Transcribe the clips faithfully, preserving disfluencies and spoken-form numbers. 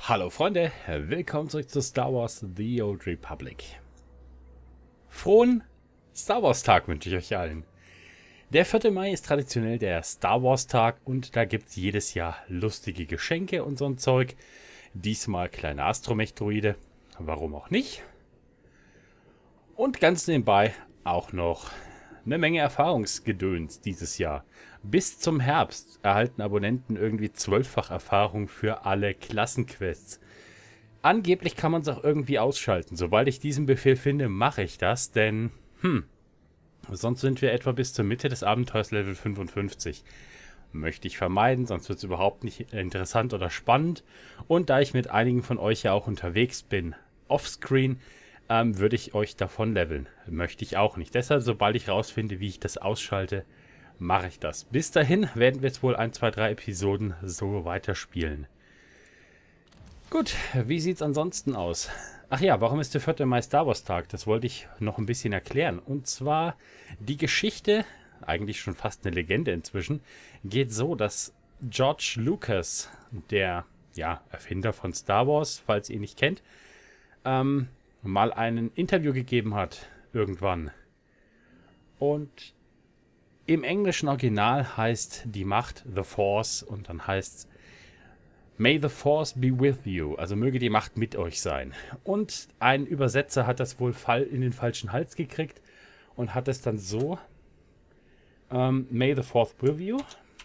Hallo Freunde, willkommen zurück zu Star Wars The Old Republic. Frohen Star Wars Tag wünsche ich euch allen. Der vierte Mai ist traditionell der Star Wars Tag und da gibt es jedes Jahr lustige Geschenke und so ein Zeug. Diesmal kleine Astromech-Droide, warum auch nicht. Und ganz nebenbei auch noch eine Menge Erfahrungsgedöns dieses Jahr. Bis zum Herbst erhalten Abonnenten irgendwie zwölffach Erfahrung für alle Klassenquests. Angeblich kann man es auch irgendwie ausschalten. Sobald ich diesen Befehl finde, mache ich das, denn, hm, sonst sind wir etwa bis zur Mitte des Abenteuers Level fünfundfünfzig. Möchte ich vermeiden, sonst wird es überhaupt nicht interessant oder spannend. Und da ich mit einigen von euch ja auch unterwegs bin, offscreen, ähm, würde ich euch davon leveln. Möchte ich auch nicht. Deshalb, sobald ich rausfinde, wie ich das ausschalte, mache ich das. Bis dahin werden wir jetzt wohl ein, zwei, drei Episoden so weiterspielen. Gut, wie sieht es ansonsten aus? Ach ja, warum ist der vierte Mai Star Wars Tag? Das wollte ich noch ein bisschen erklären. Und zwar die Geschichte, eigentlich schon fast eine Legende inzwischen, geht so, dass George Lucas, der ja, Erfinder von Star Wars, falls ihr ihn nicht kennt, ähm, mal ein Interview gegeben hat, irgendwann. Und im englischen Original heißt die Macht The Force und dann heißt es May the Force be with you, also möge die Macht mit euch sein. Und ein Übersetzer hat das wohl fall in den falschen Hals gekriegt und hat es dann so, ähm, May the Force with you.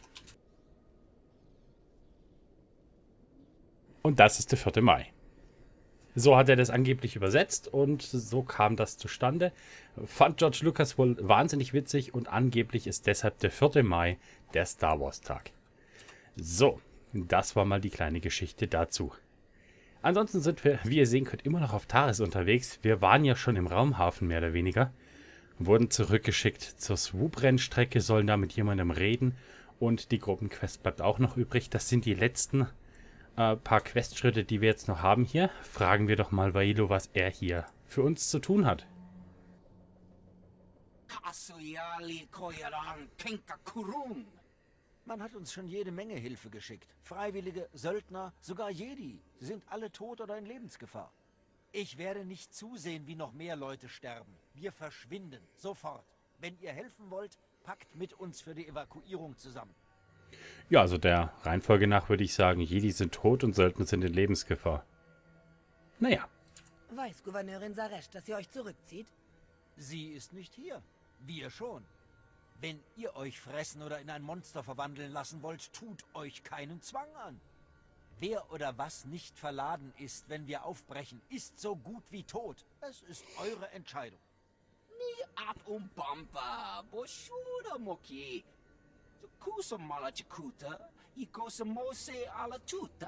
Und das ist der vierte Mai. So hat er das angeblich übersetzt und so kam das zustande. Fand George Lucas wohl wahnsinnig witzig und angeblich ist deshalb der vierte Mai der Star Wars Tag. So, das war mal die kleine Geschichte dazu. Ansonsten sind wir, wie ihr sehen könnt, immer noch auf Taris unterwegs. Wir waren ja schon im Raumhafen mehr oder weniger. Wurden zurückgeschickt zur Swoop-Rennstrecke, sollen da mit jemandem reden und die Gruppenquest bleibt auch noch übrig. Das sind die letzten Äh, paar Questschritte, die wir jetzt noch haben hier. Fragen wir doch mal Vailo, was er hier für uns zu tun hat. Man hat uns schon jede Menge Hilfe geschickt. Freiwillige, Söldner, sogar Jedi. Sie sind alle tot oder in Lebensgefahr. Ich werde nicht zusehen, wie noch mehr Leute sterben. Wir verschwinden. Sofort. Wenn ihr helfen wollt, packt mit uns für die Evakuierung zusammen. Ja, also der Reihenfolge nach würde ich sagen, Jedi sind tot und Söldner sind in Lebensgefahr. Naja. Weiß Gouverneurin Saresh, dass ihr euch zurückzieht? Sie ist nicht hier. Wir schon. Wenn ihr euch fressen oder in ein Monster verwandeln lassen wollt, tut euch keinen Zwang an. Wer oder was nicht verladen ist, wenn wir aufbrechen, ist so gut wie tot. Es ist eure Entscheidung. Ni at umpampa, boshura moki. Kusa malachikuta, ikosa mose ala tuta.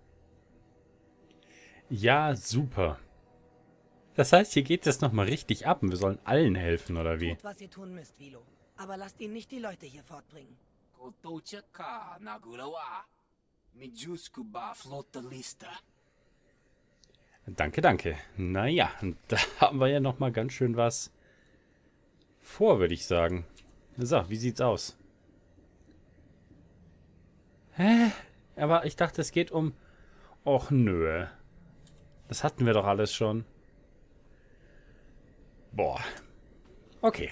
Ja, super. Das heißt, hier geht es nochmal richtig ab und wir sollen allen helfen, oder wie? Tut, was ihr tun müsst, Vilo. Aber lasst ihn nicht die Leute hier fortbringen. Kotochaka nagulawa. Mijuskuba flotta lista. Danke, danke. Naja, da haben wir ja nochmal ganz schön was vor, würde ich sagen. So, wie sieht's aus? Hä? Aber ich dachte, es geht um... Och, nö. Das hatten wir doch alles schon. Boah. Okay.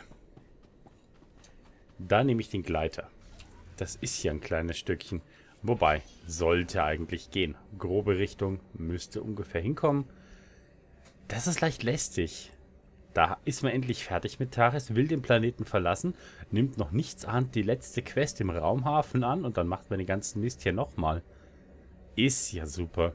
Dann nehme ich den Gleiter. Das ist ja ein kleines Stückchen. Wobei, sollte eigentlich gehen. Grobe Richtung müsste ungefähr hinkommen. Das ist leicht lästig. Da ist man endlich fertig mit Taris, will den Planeten verlassen, nimmt noch nichts an, die letzte Quest im Raumhafen an und dann macht man den ganzen Mist hier nochmal. Ist ja super.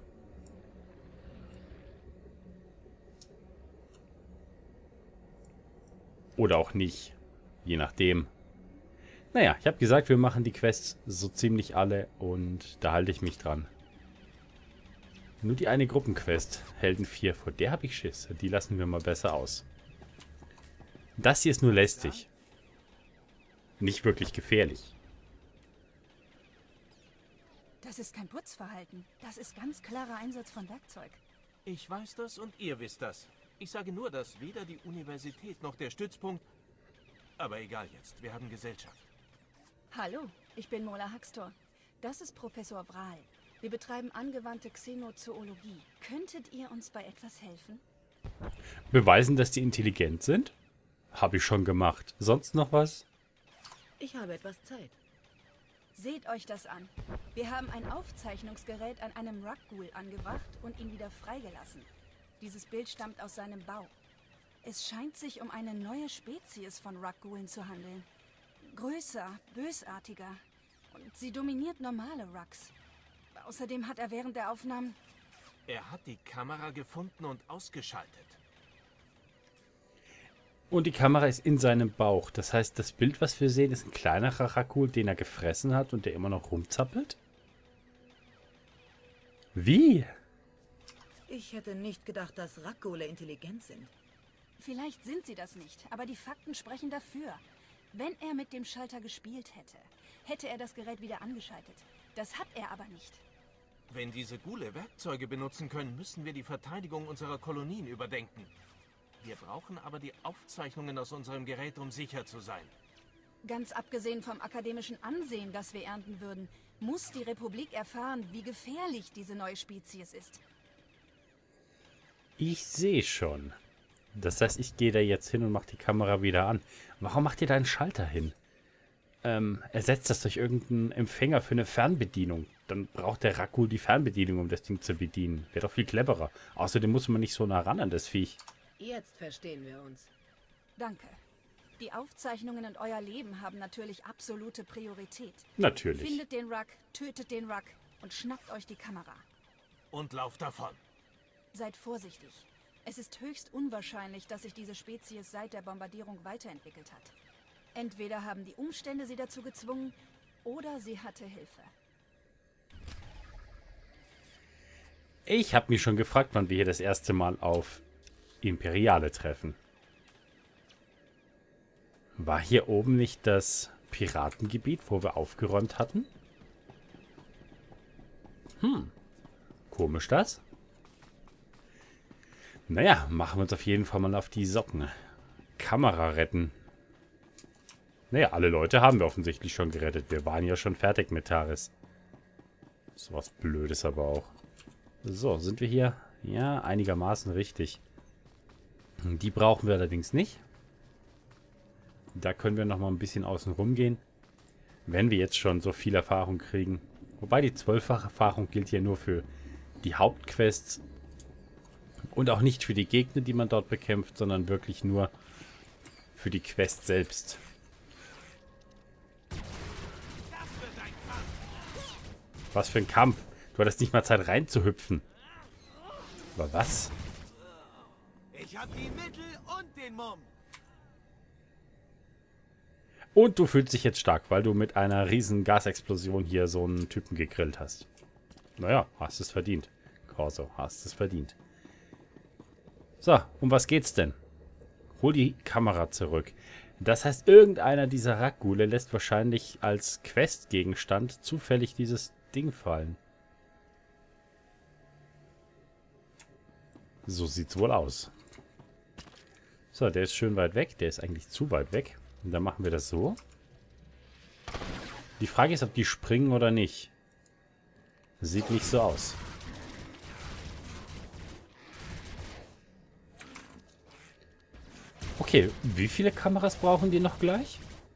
Oder auch nicht. Je nachdem. Naja, ich habe gesagt, wir machen die Quests so ziemlich alle und da halte ich mich dran. Nur die eine Gruppenquest, Helden vier, vor der habe ich Schiss. Die lassen wir mal besser aus. Das hier ist nur lästig. Nicht wirklich gefährlich. Das ist kein Putzverhalten. Das ist ganz klarer Einsatz von Werkzeug. Ich weiß das und ihr wisst das. Ich sage nur, dass weder die Universität noch der Stützpunkt... Aber egal jetzt, wir haben Gesellschaft. Hallo, ich bin Mola Haxtor. Das ist Professor Vral. Wir betreiben angewandte Xenozoologie. Könntet ihr uns bei etwas helfen? Beweisen, dass die intelligent sind? Habe ich schon gemacht. Sonst noch was? Ich habe etwas Zeit. Seht euch das an. Wir haben ein Aufzeichnungsgerät an einem Ruckghoul angebracht und ihn wieder freigelassen. Dieses Bild stammt aus seinem Bau. Es scheint sich um eine neue Spezies von Ruckghoulen zu handeln. Größer, bösartiger. Und sie dominiert normale Rucks. Außerdem hat er während der Aufnahmen... Er hat die Kamera gefunden und ausgeschaltet. Und die Kamera ist in seinem Bauch. Das heißt, das Bild, was wir sehen, ist ein kleinerer Ruckghoul, den er gefressen hat und der immer noch rumzappelt? Wie? Ich hätte nicht gedacht, dass Ruckghoule intelligent sind. Vielleicht sind sie das nicht, aber die Fakten sprechen dafür. Wenn er mit dem Schalter gespielt hätte, hätte er das Gerät wieder angeschaltet. Das hat er aber nicht. Wenn diese Ghule Werkzeuge benutzen können, müssen wir die Verteidigung unserer Kolonien überdenken. Wir brauchen aber die Aufzeichnungen aus unserem Gerät, um sicher zu sein. Ganz abgesehen vom akademischen Ansehen, das wir ernten würden, muss die Republik erfahren, wie gefährlich diese neue Spezies ist. Ich sehe schon. Das heißt, ich gehe da jetzt hin und mache die Kamera wieder an. Warum macht ihr da einen Schalter hin? Ähm, ersetzt das durch irgendeinen Empfänger für eine Fernbedienung. Dann braucht der Ruckghoul die Fernbedienung, um das Ding zu bedienen. Wäre doch viel cleverer. Außerdem muss man nicht so nah ran an das Viech. Jetzt verstehen wir uns. Danke. Die Aufzeichnungen und euer Leben haben natürlich absolute Priorität. Natürlich. Findet den Ruck, tötet den Ruck und schnappt euch die Kamera. Und lauft davon. Seid vorsichtig. Es ist höchst unwahrscheinlich, dass sich diese Spezies seit der Bombardierung weiterentwickelt hat. Entweder haben die Umstände sie dazu gezwungen, oder sie hatte Hilfe. Ich habe mich schon gefragt, wann wir hier das erste Mal auf Imperiale treffen. War hier oben nicht das Piratengebiet, wo wir aufgeräumt hatten? Hm, komisch das. Naja, machen wir uns auf jeden Fall mal auf die Socken. Kamera retten. Naja, alle Leute haben wir offensichtlich schon gerettet. Wir waren ja schon fertig mit Taris. So was Blödes aber auch. So, sind wir hier? Ja, einigermaßen richtig. Die brauchen wir allerdings nicht. Da können wir noch mal ein bisschen außen rum gehen. Wenn wir jetzt schon so viel Erfahrung kriegen. Wobei die zwölffache Erfahrung gilt hier nur für die Hauptquests. Und auch nicht für die Gegner, die man dort bekämpft, sondern wirklich nur für die Quest selbst. Was für ein Kampf. Du hattest nicht mal Zeit reinzuhüpfen. Aber was? Ich hab die Mittel und den Mumm. Und du fühlst dich jetzt stark, weil du mit einer riesen Gasexplosion hier so einen Typen gegrillt hast. Naja, hast es verdient. Corso, hast es verdient. So, um was geht's denn? Hol die Kamera zurück. Das heißt, irgendeiner dieser Ruckghoule lässt wahrscheinlich als Questgegenstand zufällig dieses Ding fallen. So sieht's wohl aus. So, der ist schön weit weg. Der ist eigentlich zu weit weg. Und dann machen wir das so. Die Frage ist, ob die springen oder nicht. Sieht nicht so aus. Okay, wie viele Kameras brauchen die noch gleich?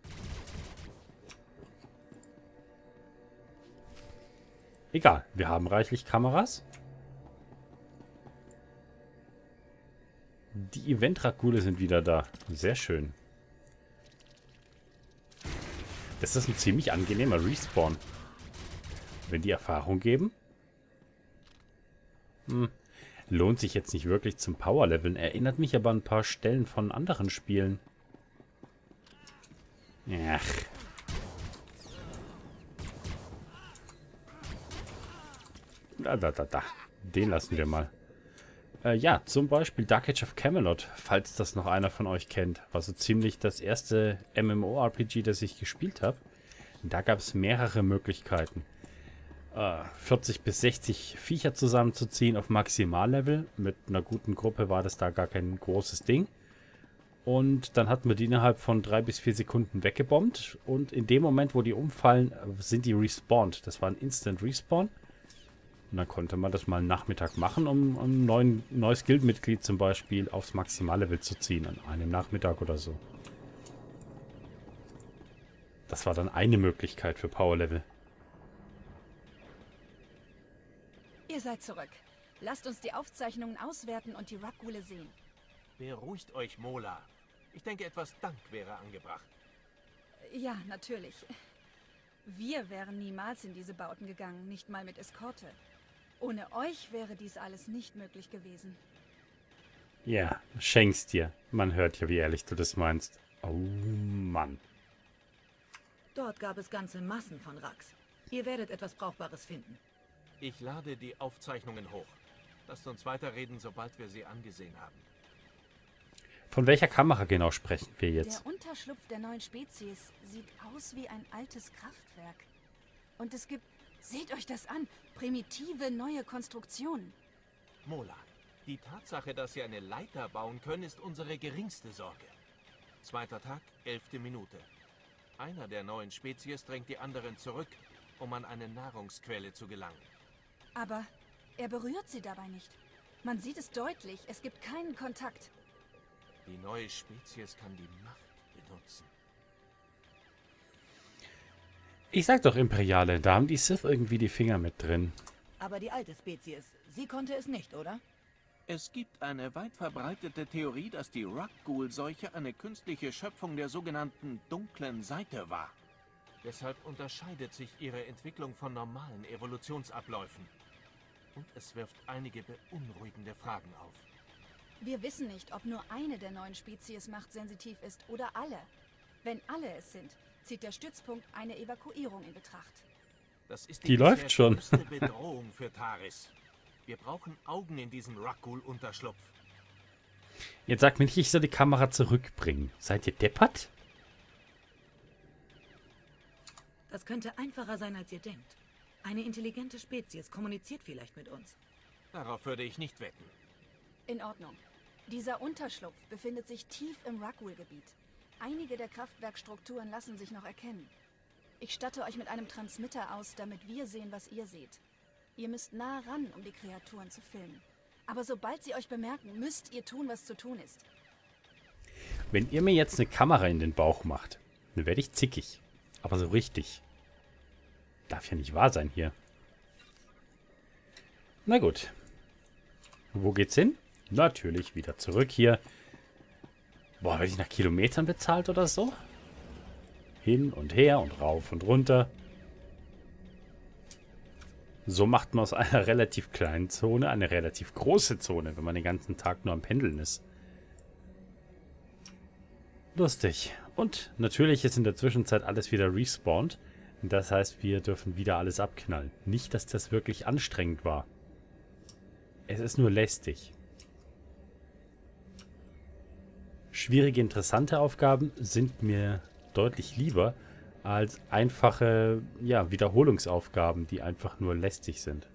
Egal, wir haben reichlich Kameras. Die Event-Ruckghoule sind wieder da. Sehr schön. Das ist ein ziemlich angenehmer Respawn. Wenn die Erfahrung geben. Hm. Lohnt sich jetzt nicht wirklich zum Power-Leveln. Erinnert mich aber an ein paar Stellen von anderen Spielen. Ach. Da, da, da, da. Den lassen wir mal. Äh, ja, zum Beispiel Dark Age of Camelot, falls das noch einer von euch kennt. War so ziemlich das erste MMORPG, das ich gespielt habe. Da gab es mehrere Möglichkeiten. Äh, vierzig bis sechzig Viecher zusammenzuziehen auf Maximallevel. Mit einer guten Gruppe war das da gar kein großes Ding. Und dann hatten wir die innerhalb von drei bis vier Sekunden weggebombt. Und in dem Moment, wo die umfallen, sind die respawned. Das war ein Instant Respawn. Und dann konnte man das mal einen Nachmittag machen, um ein neuen, neues Guildmitglied zum Beispiel aufs Maximallevel zu ziehen. An einem Nachmittag oder so. Das war dann eine Möglichkeit für Powerlevel. Ihr seid zurück. Lasst uns die Aufzeichnungen auswerten und die Rug-Ghule sehen. Beruhigt euch, Mola. Ich denke, etwas Dank wäre angebracht. Ja, natürlich. Wir wären niemals in diese Bauten gegangen, nicht mal mit Eskorte. Ohne euch wäre dies alles nicht möglich gewesen. Ja, schenk's dir. Man hört ja, wie ehrlich du das meinst. Oh Mann. Dort gab es ganze Massen von Rugs. Ihr werdet etwas Brauchbares finden. Ich lade die Aufzeichnungen hoch. Lasst uns weiterreden, sobald wir sie angesehen haben. Von welcher Kamera genau sprechen wir jetzt? Der Unterschlupf der neuen Spezies sieht aus wie ein altes Kraftwerk. Und es gibt, seht euch das an, primitive neue Konstruktionen. Mola, die Tatsache, dass sie eine Leiter bauen können, ist unsere geringste Sorge. Zweiter Tag, elfte Minute. Einer der neuen Spezies drängt die anderen zurück, um an eine Nahrungsquelle zu gelangen. Aber er berührt sie dabei nicht. Man sieht es deutlich, es gibt keinen Kontakt. Die neue Spezies kann die Macht benutzen. Ich sag doch Imperiale, da haben die Sith irgendwie die Finger mit drin. Aber die alte Spezies, sie konnte es nicht, oder? Es gibt eine weit verbreitete Theorie, dass die Rug-Ghul-Seuche eine künstliche Schöpfung der sogenannten dunklen Seite war. Deshalb unterscheidet sich ihre Entwicklung von normalen Evolutionsabläufen. Und es wirft einige beunruhigende Fragen auf. Wir wissen nicht, ob nur eine der neuen Spezies machtsensitiv ist oder alle. Wenn alle es sind, zieht der Stützpunkt eine Evakuierung in Betracht. Das ist die, Die läuft schon. größte Bedrohung für Taris. Wir brauchen Augen in diesem Rug-Ghul-Unterschlupf. Jetzt sagt mir nicht, ich soll die Kamera zurückbringen. Seid ihr deppert? Das könnte einfacher sein, als ihr denkt. Eine intelligente Spezies kommuniziert vielleicht mit uns. Darauf würde ich nicht wetten. In Ordnung. Dieser Unterschlupf befindet sich tief im Rug-Ghul-Gebiet. Einige der Kraftwerkstrukturen lassen sich noch erkennen. Ich statte euch mit einem Transmitter aus, damit wir sehen, was ihr seht. Ihr müsst nah ran, um die Kreaturen zu filmen. Aber sobald sie euch bemerken, müsst ihr tun, was zu tun ist. Wenn ihr mir jetzt eine Kamera in den Bauch macht, dann werde ich zickig. Aber so richtig. Darf ja nicht wahr sein hier. Na gut. Wo geht's hin? Natürlich wieder zurück hier. Boah, werde ich nach Kilometern bezahlt oder so? Hin und her und rauf und runter. So macht man aus einer relativ kleinen Zone eine relativ große Zone, wenn man den ganzen Tag nur am Pendeln ist. Lustig. Und natürlich ist in der Zwischenzeit alles wieder respawned. Das heißt, wir dürfen wieder alles abknallen. Nicht, dass das wirklich anstrengend war. Es ist nur lästig. Schwierige, interessante Aufgaben sind mir deutlich lieber als einfache, ja, Wiederholungsaufgaben, die einfach nur lästig sind.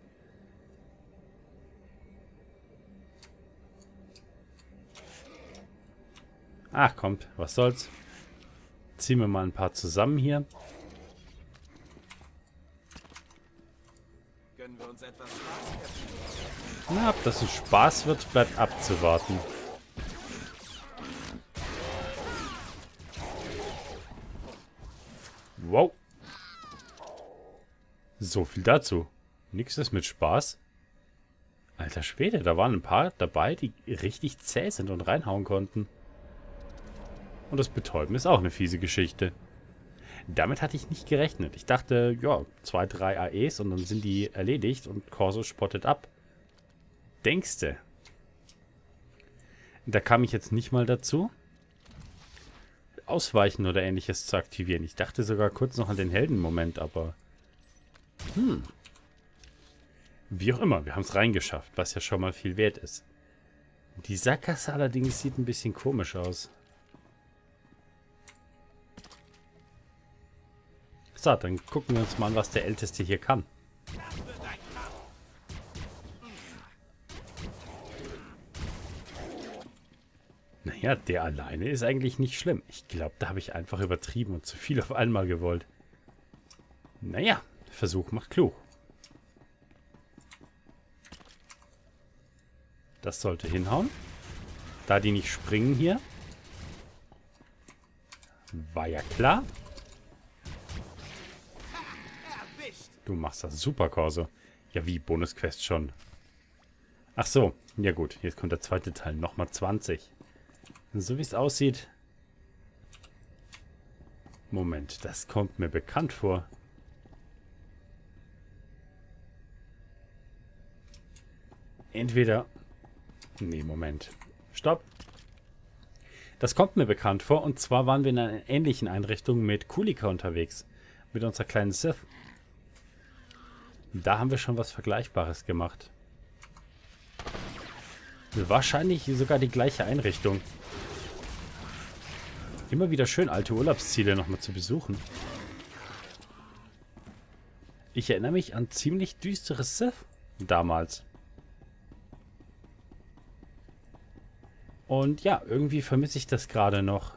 Ach, kommt, was soll's. Ziehen wir mal ein paar zusammen hier. Gönnen wir uns etwas Spaß? Na, ob das ein Spaß wird, bleibt abzuwarten. Wow. So viel dazu. Nix ist mit Spaß. Alter Schwede, da waren ein paar dabei, die richtig zäh sind und reinhauen konnten. Und das Betäuben ist auch eine fiese Geschichte. Damit hatte ich nicht gerechnet. Ich dachte, ja, zwei, drei A Es und dann sind die erledigt und Corso spottet ab. Denkste. Da kam ich jetzt nicht mal dazu, Ausweichen oder ähnliches zu aktivieren. Ich dachte sogar kurz noch an den Heldenmoment, aber... Hm. Wie auch immer, wir haben es reingeschafft, was ja schon mal viel wert ist. Die Sackgasse allerdings sieht ein bisschen komisch aus. So, dann gucken wir uns mal an, was der Älteste hier kann. Naja, der alleine ist eigentlich nicht schlimm. Ich glaube, da habe ich einfach übertrieben und zu viel auf einmal gewollt. Naja, Versuch macht klug. Das sollte hinhauen. Da die nicht springen hier. War ja klar. Du machst das super, Corso. Ja, wie? Bonusquest schon. Ach so. Ja gut, jetzt kommt der zweite Teil. Nochmal zwanzig. Und so wie es aussieht... Moment, das kommt mir bekannt vor. Entweder... Nee, Moment. Stopp. Das kommt mir bekannt vor. Und zwar waren wir in einer ähnlichen Einrichtung mit Kulika unterwegs. Mit unserer kleinen Sith. Da haben wir schon was Vergleichbares gemacht. Wahrscheinlich sogar die gleiche Einrichtung. Immer wieder schön, alte Urlaubsziele nochmal zu besuchen. Ich erinnere mich an ziemlich düstere Sith damals. Und ja, irgendwie vermisse ich das gerade noch.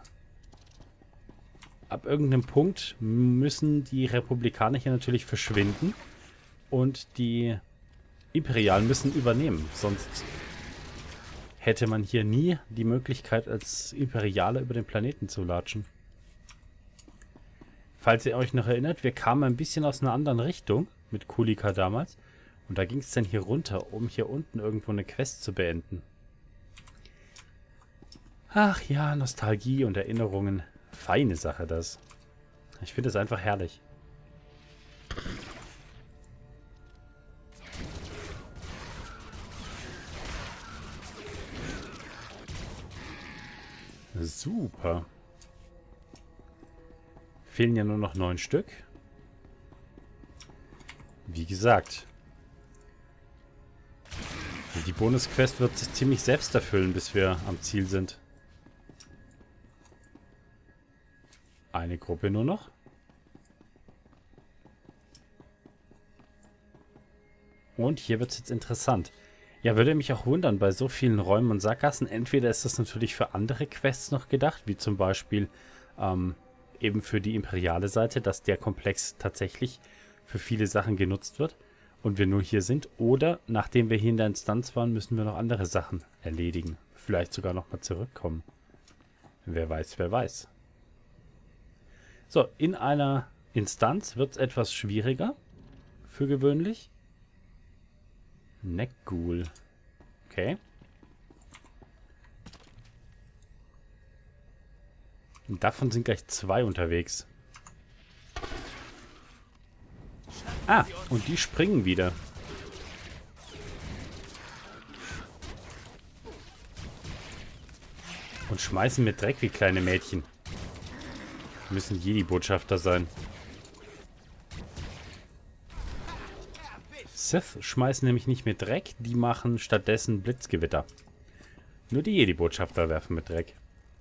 Ab irgendeinem Punkt müssen die Republikaner hier natürlich verschwinden. Und die Imperialen müssen übernehmen. Sonst hätte man hier nie die Möglichkeit, als Imperialer über den Planeten zu latschen. Falls ihr euch noch erinnert, wir kamen ein bisschen aus einer anderen Richtung mit Kulika damals. Und da ging es dann hier runter, um hier unten irgendwo eine Quest zu beenden. Ach ja, Nostalgie und Erinnerungen. Feine Sache das. Ich finde es einfach herrlich. Super. Fehlen ja nur noch neun Stück. Wie gesagt. Die Bonusquest wird sich ziemlich selbst erfüllen, bis wir am Ziel sind. Eine Gruppe nur noch. Und hier wird es jetzt interessant. Ja, würde mich auch wundern, bei so vielen Räumen und Sackgassen. Entweder ist das natürlich für andere Quests noch gedacht, wie zum Beispiel ähm, eben für die imperiale Seite, dass der Komplex tatsächlich für viele Sachen genutzt wird und wir nur hier sind. Oder, nachdem wir hier in der Instanz waren, müssen wir noch andere Sachen erledigen. Vielleicht sogar nochmal zurückkommen. Wer weiß, wer weiß. So, in einer Instanz wird es etwas schwieriger. Für gewöhnlich. Neckghoul. Okay. Und davon sind gleich zwei unterwegs. Ah, und die springen wieder. Und schmeißen mit Dreck wie kleine Mädchen. Müssen Jedi-Botschafter sein. Sith schmeißen nämlich nicht mit Dreck, die machen stattdessen Blitzgewitter. Nur die Jedi-Botschafter werfen mit Dreck.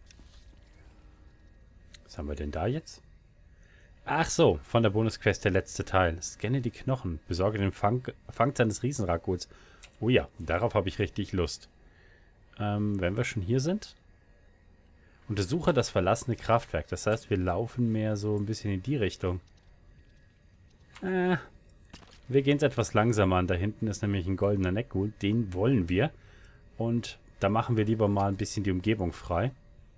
Was haben wir denn da jetzt? Ach so, von der Bonusquest der letzte Teil. Scanne die Knochen, besorge den Fang, Fang seines Riesenrakuls. Oh ja, darauf habe ich richtig Lust. Ähm, wenn wir schon hier sind. Untersuche das verlassene Kraftwerk. Das heißt, wir laufen mehr so ein bisschen in die Richtung. Äh... Wir gehen es etwas langsamer an. Da hinten ist nämlich ein goldener Neckghoul. Den wollen wir. Und da machen wir lieber mal ein bisschen die Umgebung frei.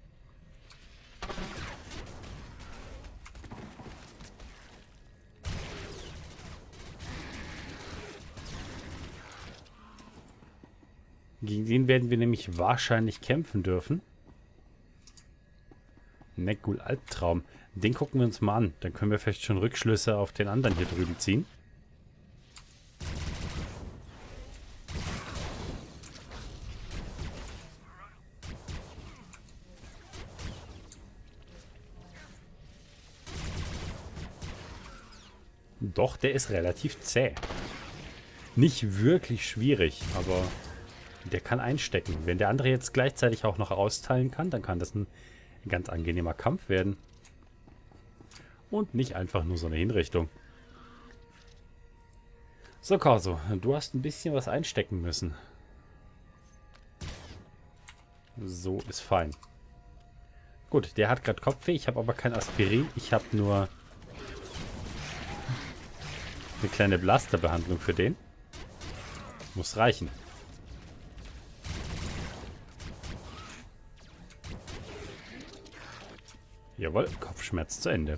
Gegen den werden wir nämlich wahrscheinlich kämpfen dürfen. Neckghoul Albtraum. Den gucken wir uns mal an. Dann können wir vielleicht schon Rückschlüsse auf den anderen hier drüben ziehen. Doch, der ist relativ zäh. Nicht wirklich schwierig, aber der kann einstecken. Wenn der andere jetzt gleichzeitig auch noch austeilen kann, dann kann das ein ganz angenehmer Kampf werden. Und nicht einfach nur so eine Hinrichtung. So, Corso, du hast ein bisschen was einstecken müssen. So ist fein. Gut, der hat gerade Kopfweh, ich habe aber kein Aspirin. Ich habe nur eine kleine Blasterbehandlung für den. Muss reichen. Jawohl, Kopfschmerz zu Ende.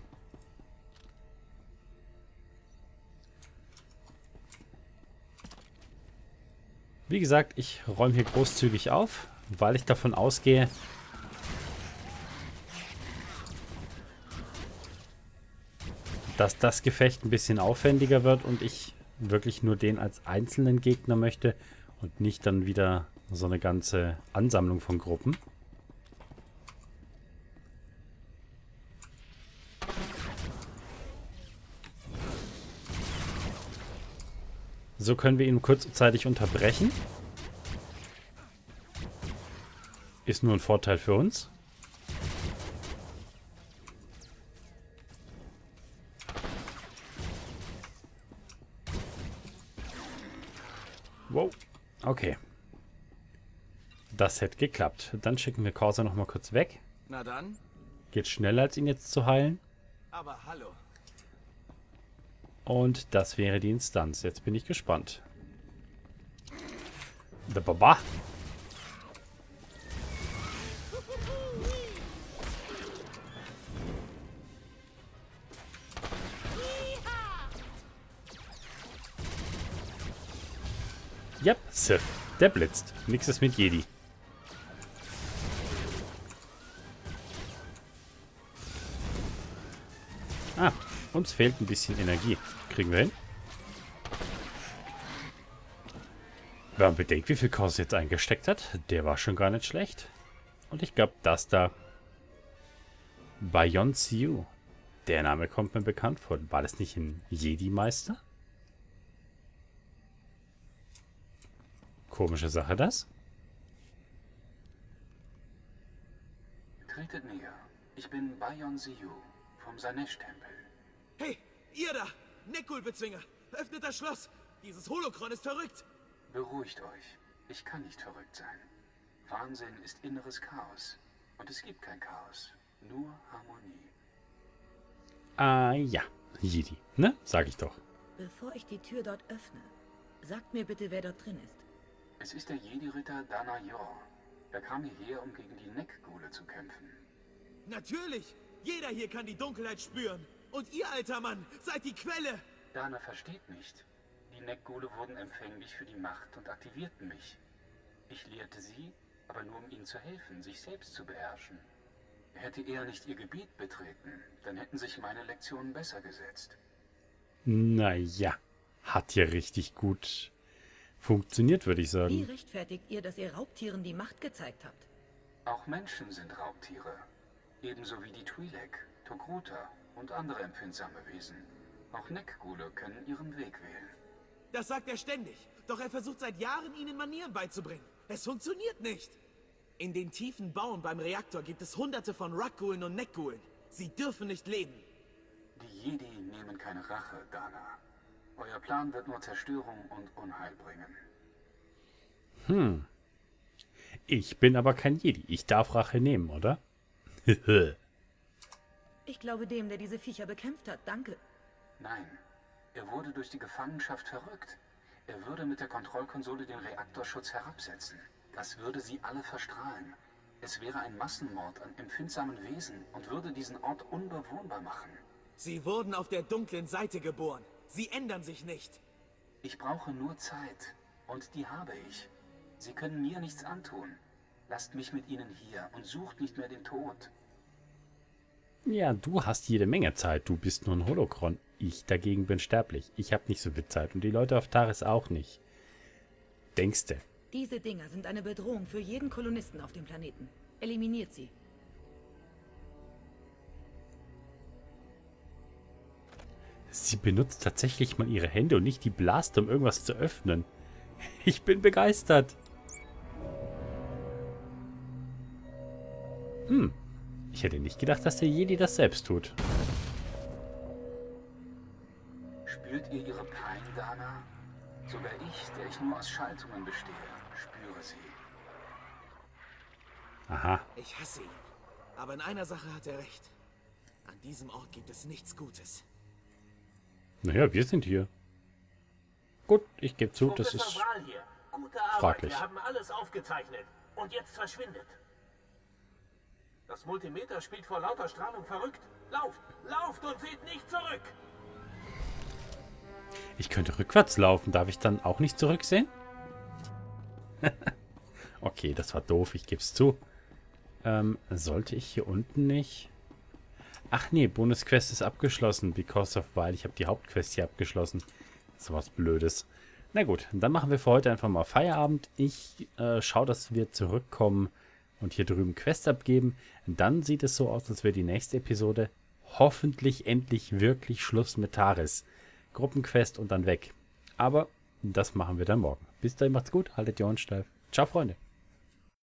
Wie gesagt, ich räume hier großzügig auf, weil ich davon ausgehe, dass das Gefecht ein bisschen aufwendiger wird und ich wirklich nur den als einzelnen Gegner möchte und nicht dann wieder so eine ganze Ansammlung von Gruppen. So können wir ihn kurzzeitig unterbrechen. Ist nur ein Vorteil für uns. Wow, okay. Das hätte geklappt. Dann schicken wir Corsa noch mal kurz weg. Na dann, Geht schneller, als ihn jetzt zu heilen. aber hallo. Und das wäre die Instanz. Jetzt bin ich gespannt. Der Baba. Yep, Sith. Der blitzt. Nix ist mit Jedi. Ah, uns fehlt ein bisschen Energie. Kriegen wir hin. Wenn man bedenkt, wie viel Corsa jetzt eingesteckt hat, der war schon gar nicht schlecht. Und ich glaube, das da... Bayon Siu. Der Name kommt mir bekannt vor. War das nicht ein Jedi-Meister? Komische Sache, das. Tretet näher. Ich bin Bayon Siu vom Sanesh-Tempel. Hey, ihr da! Nekul-Bezwinger! Öffnet das Schloss! Dieses Holokron ist verrückt! Beruhigt euch. Ich kann nicht verrückt sein. Wahnsinn ist inneres Chaos. Und es gibt kein Chaos. Nur Harmonie. Ah, ja. Jedi, ne? Sag ich doch. Bevor ich die Tür dort öffne, sagt mir bitte, wer dort drin ist. Es ist der Jedi-Ritter Dana Yor. Er kam hierher, um gegen die Nekgule zu kämpfen. Natürlich! Jeder hier kann die Dunkelheit spüren! Und ihr, alter Mann, seid die Quelle! Dana versteht nicht. Die Nekgule wurden empfänglich für die Macht und aktivierten mich. Ich lehrte sie, aber nur um ihnen zu helfen, sich selbst zu beherrschen. Hätte er nicht ihr Gebiet betreten, dann hätten sich meine Lektionen besser gesetzt. Naja, hat ja richtig gut funktioniert, würde ich Wie sagen. rechtfertigt ihr, dass ihr Raubtieren die Macht gezeigt habt? Auch Menschen sind Raubtiere. Ebenso wie die Twi'lek, Togruta und andere empfindsame Wesen. Auch Nekgule können ihren Weg wählen. Das sagt er ständig. Doch er versucht seit Jahren, ihnen Manieren beizubringen. Es funktioniert nicht. In den tiefen Bauen beim Reaktor gibt es hunderte von Rakgulen und Nekgulen. Sie dürfen nicht leben. Die Jedi nehmen keine Rache, Dana. Euer Plan wird nur Zerstörung und Unheil bringen. Hm. Ich bin aber kein Jedi. Ich darf Rache nehmen, oder? Ich glaube dem, der diese Viecher bekämpft hat. Danke. Nein, er wurde durch die Gefangenschaft verrückt. Er würde mit der Kontrollkonsole den Reaktorschutz herabsetzen. Das würde sie alle verstrahlen. Es wäre ein Massenmord an empfindsamen Wesen und würde diesen Ort unbewohnbar machen. Sie wurden auf der dunklen Seite geboren. Sie ändern sich nicht. Ich brauche nur Zeit. Und die habe ich. Sie können mir nichts antun. Lasst mich mit ihnen hier und sucht nicht mehr den Tod. Ja, du hast jede Menge Zeit. Du bist nur ein Holokron. Ich dagegen bin sterblich. Ich habe nicht so viel Zeit. Und die Leute auf Taris auch nicht. Denkste. Diese Dinger sind eine Bedrohung für jeden Kolonisten auf dem Planeten. Eliminiert sie. Sie benutzt tatsächlich mal ihre Hände und nicht die Blaster, um irgendwas zu öffnen. Ich bin begeistert. Hm. Ich hätte nicht gedacht, dass der Jedi das selbst tut. Spürt ihr ihre Pein, Dana? Sogar ich, der ich nur aus Schaltungen bestehe, spüre sie. Aha. Ich hasse ihn. Aber in einer Sache hat er recht. An diesem Ort gibt es nichts Gutes. Naja, wir sind hier. Gut, ich gebe zu, das Professor ist Wrahl hier. Gute Arbeit. fraglich. Wir haben alles aufgezeichnet. Und jetzt verschwindet. Das Multimeter spielt vor lauter Strahlung verrückt. Lauft, lauft und seht nicht zurück! Ich könnte rückwärts laufen. Darf ich dann auch nicht zurücksehen? Okay, das war doof. Ich gebe es zu. Ähm, sollte ich hier unten nicht... Ach nee, Bonusquest ist abgeschlossen. Because of While. Ich habe die Hauptquest hier abgeschlossen. So was Blödes. Na gut, dann machen wir für heute einfach mal Feierabend. Ich äh, schaue, dass wir zurückkommen und hier drüben Quest abgeben. Dann sieht es so aus, als wäre die nächste Episode hoffentlich endlich wirklich Schluss mit Taris. Gruppenquest und dann weg. Aber das machen wir dann morgen. Bis dahin macht's gut, haltet die Ohren steif. Ciao, Freunde.